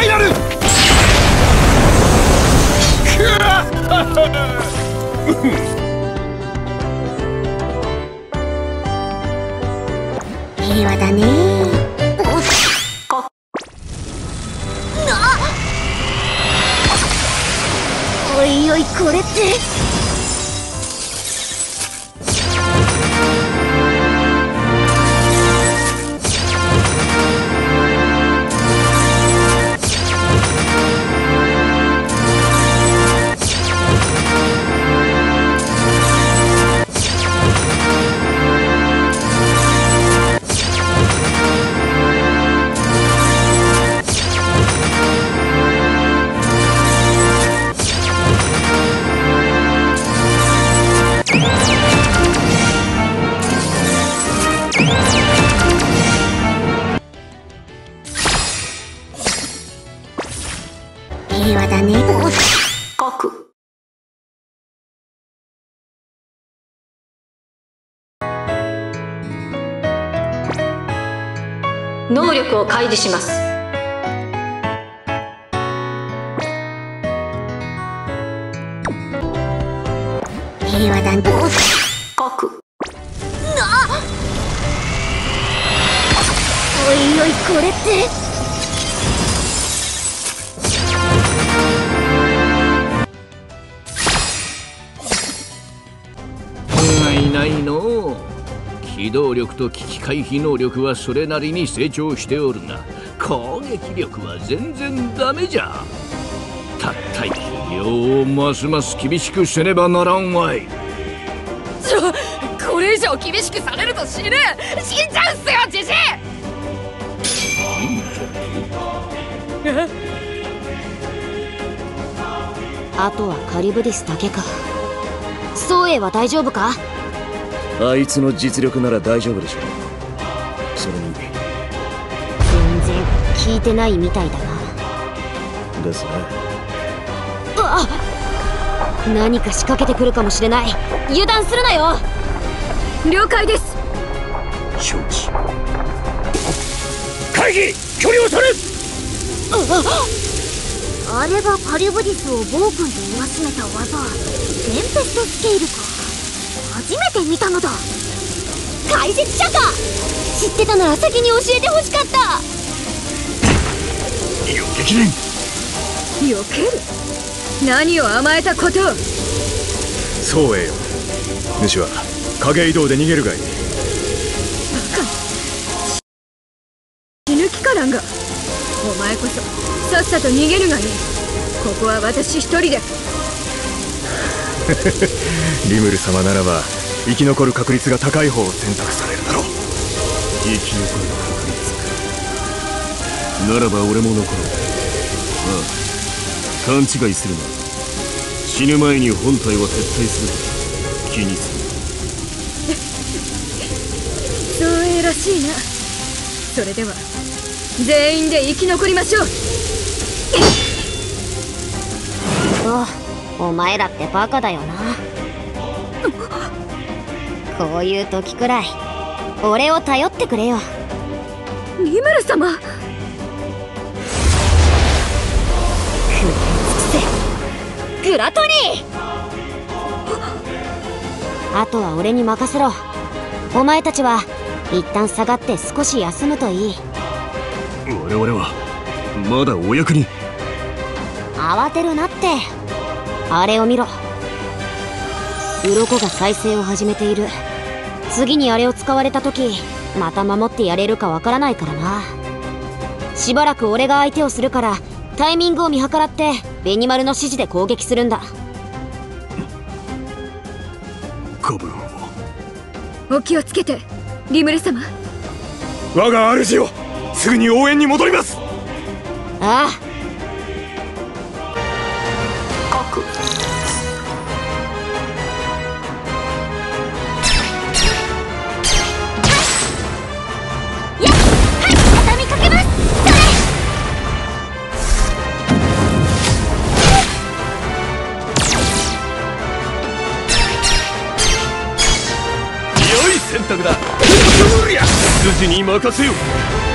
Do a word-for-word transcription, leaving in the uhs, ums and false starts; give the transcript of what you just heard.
ァイナル。 平和だね。おいおい、これって平和だね。 核能力を開示します。 平和だね。 核おいおい、これっていないの。機動力と危機回避能力はそれなりに成長しておるが、攻撃力は全然ダメじゃ。たった一量をますます厳しくせねばならんわい。 ちょ、これ以上厳しくされると死ぬ。死んじゃうっすよ、ジジイ。 あとはカリブディスだけか。ソウエイは大丈夫か？ あいつの実力なら大丈夫でしょう。それに全然聞いてないみたいだな。 ですね。 うわっ、何か仕掛けてくるかもしれない。油断するなよ。 了解です。 承知。会議距離を取る。 あれがカリブディスを暴君と言わしめた技、テンペストスケールか。初めて見たのだ。解説者か。知ってたなら先に教えてほしかった。 よ激連。 避ける？何を甘えたことを。 そうえよ。主は影移動で逃げるがいい。 バカ。死ぬ気からんが。お前こそさっさと逃げるがいい。ここは私一人で。 リムル様ならば生き残る確率が高い方を選択されるだろう。 生き残る確率か。ならば俺も残ろう。ああ、勘違いするな。死ぬ前に本体は撤退する。気にする。 そうえらしいな。それでは全員で生き残りましょう。 お、お前らってバカだよな。こういう時くらい俺を頼ってくれよ。 リムル様。 食らい尽くせグラトニー。あとは俺に任せろ。お前たちは一旦下がって少し休むといい。 我々はまだお役に。 慌てるなって。あれを見ろ。鱗が再生を始めている。次にあれを使われた時また守ってやれるかわからないからな。しばらく俺が相手をするからタイミングを見計らってベニマルの指示で攻撃するんだ。 子分お気をつけてリムル様。 我が主よ、すぐに応援に戻ります。 ああ。 核選択だ。筋に任せよ。